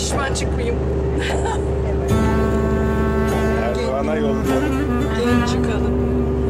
pişman çıkmayayım. Erdoğan'a yolda. Gelin çıkalım.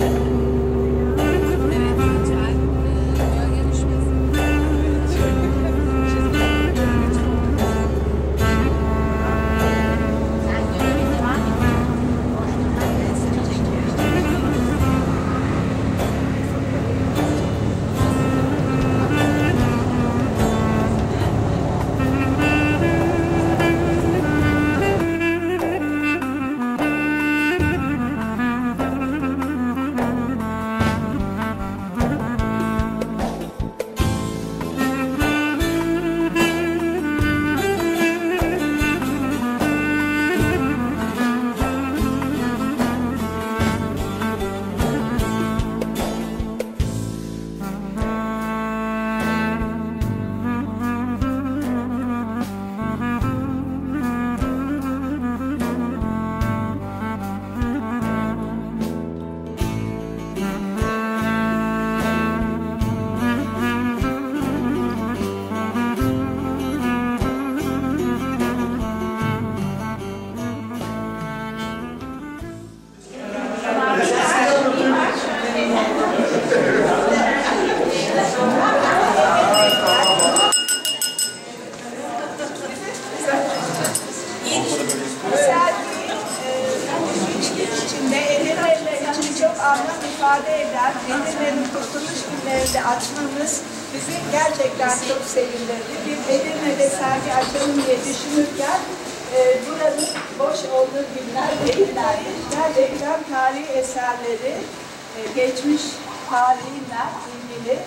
anlam ifade eden Edirne'nin kurtuluş günlerinde açmamız bizi gerçekten çok sevindirdi. Bir Edirne'de sergi açalım diye düşünürken buranın boş olduğu günler değiller. Gerçekten tarihi eserleri, geçmiş tarihiyle ilgili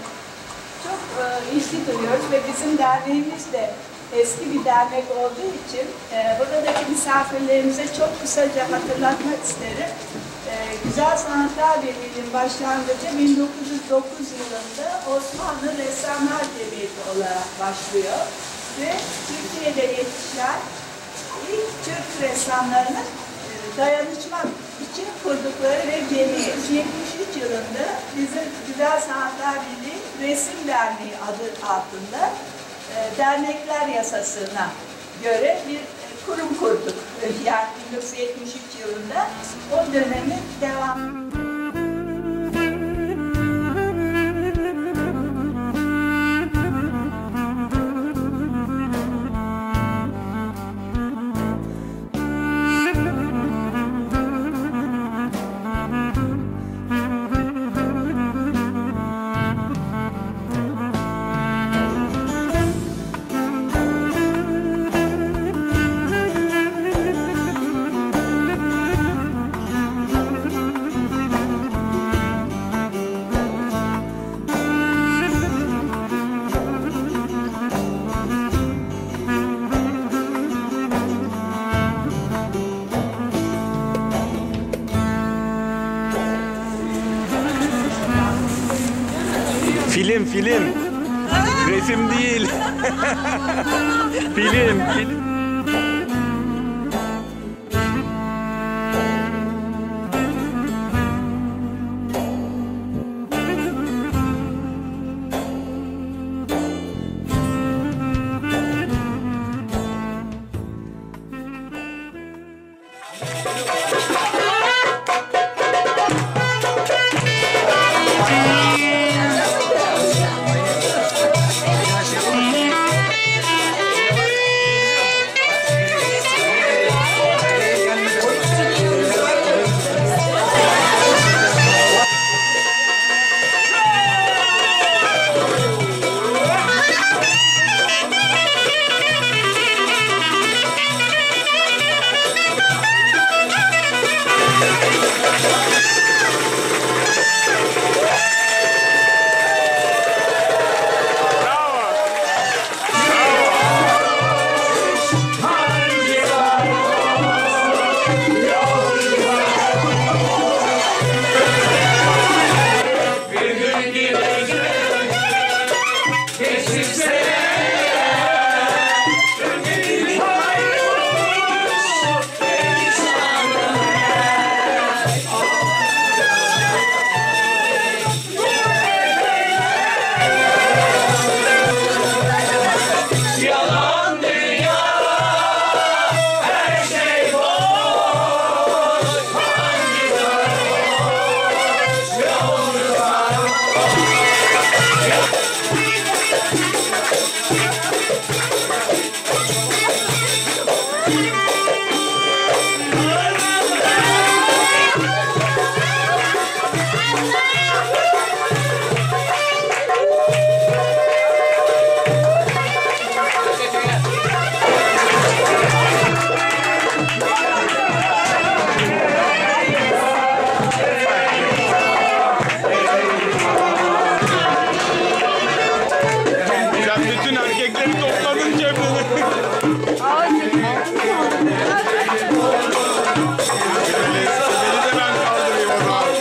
çok ilgi duyuyoruz ve bizim derneğimiz de eski bir dernek olduğu için buradaki misafirlerimize çok kısaca hatırlatmak isterim. Güzel Sanatlar Birliği'nin başlangıcı 1909 yılında Osmanlı Ressamlar Cemiyeti olarak başlıyor ve Türkiye'de yetişen ilk Türk ressamlarının dayanışma için kurdukları ve cemiyet 73 yılında bizim Güzel Sanatlar Birliği Resim Derneği adı altında dernekler yasasına göre bir kurum kurduk. Yani 1973 yılında o dönemin devamı. Film. Resim değil. Film. Topladın cebini. Beni de ben kaldırayım o zaman.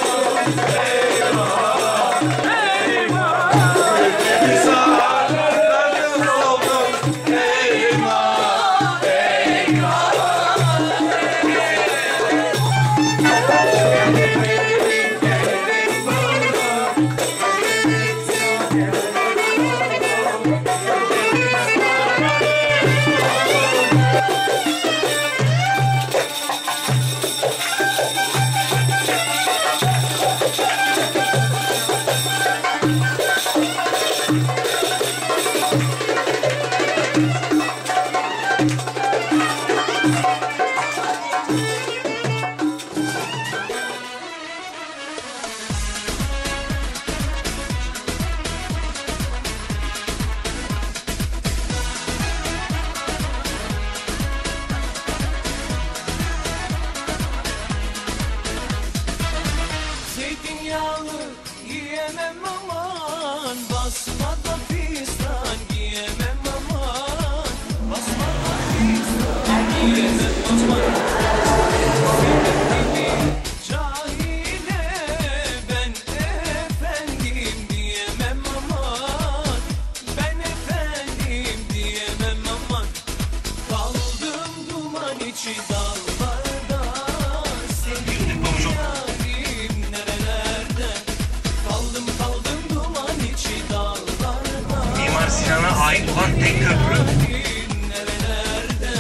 Zeytinyağlı yiyemem aman, basmada fistan giyemem aman, basmada fistan giyemem aman. Senin gibi cahile ben efendim diyemem aman, ben efendim diyemem aman. Kaldım duman içi dallarda, senin yarim nerelerde? Kaldım duman içi dallarda. Mimar Sinan'a ait olan tek köprü. Nerelerde?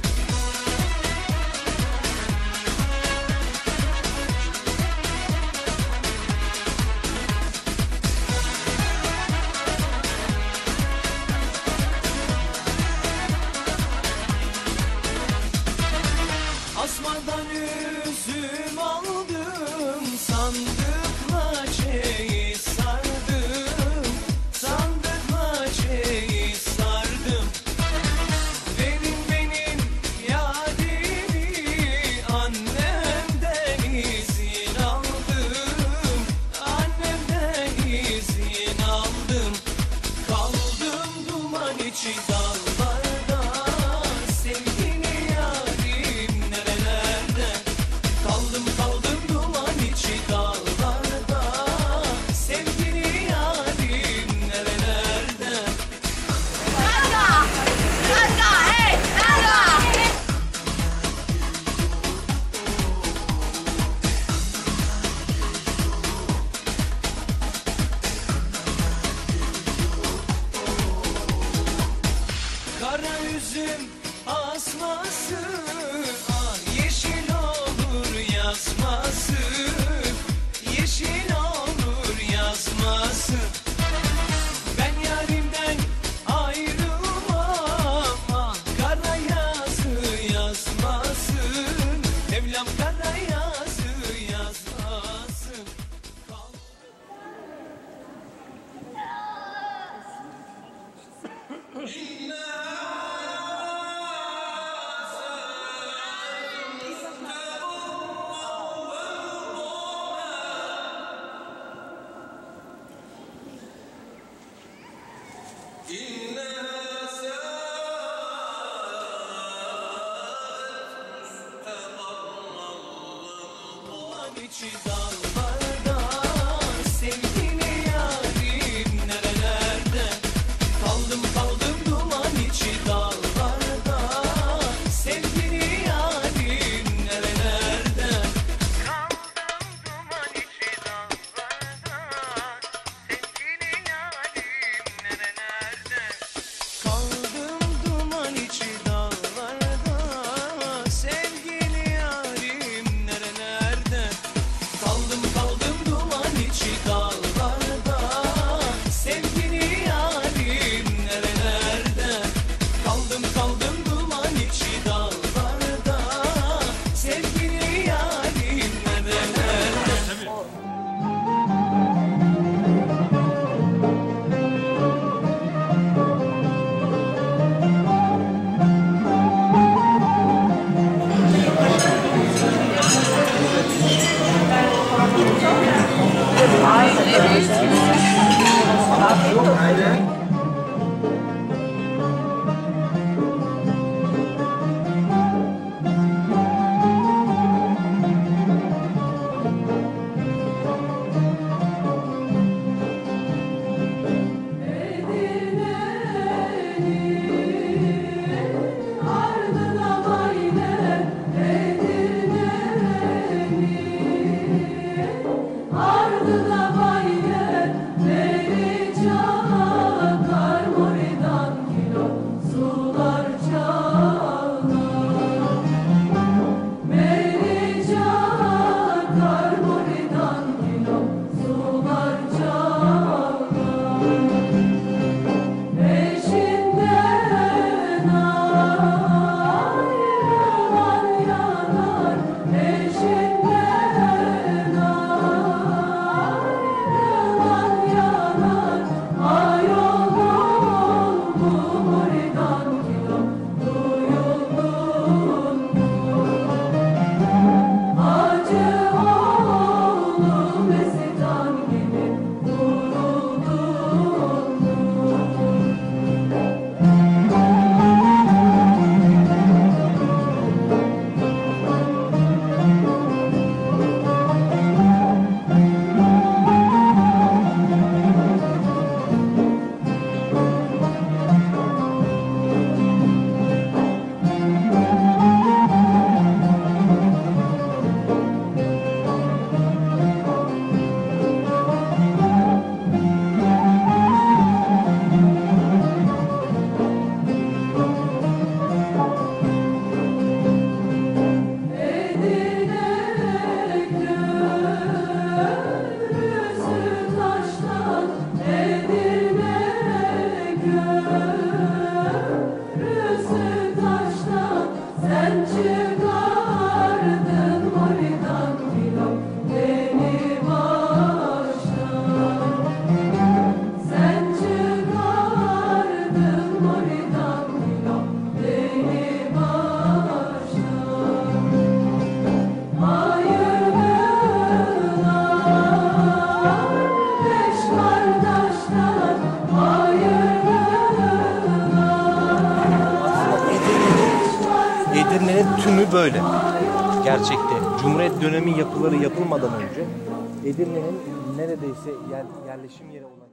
Asmadan üzüm aldım, sandıkla çeyiz sardım, sandıkla çeyiz sardım. Benim yadimi annemden izin aldım, annemden izin aldım. Kaldım duman içi dallarda, sevgili yarim nerelerde? Kaldım duman içi dallarda, sevgili yarim nerelerde? Kara üzüm asması, ah yeşil olur yazması, yeşil olur yazması. Ben yarimden ayrılmam, ah kara yazı yazmasın, Mevlam kara yazı yazmasın. İçi dallarda, sevgili yarim nerelerde? Kaldım duman içi dallarda, sevgili yarim nerelerde? Kaldım duman içi dallarda, sevgili yarim nerelerde? Kaldım duman içi dallarda, sevgili yarim nerelerde? Kaldım Edirne'nin tümü böyle. Gerçekte. Cumhuriyet dönemi yapıları yapılmadan önce Edirne'nin neredeyse yerleşim yeri olan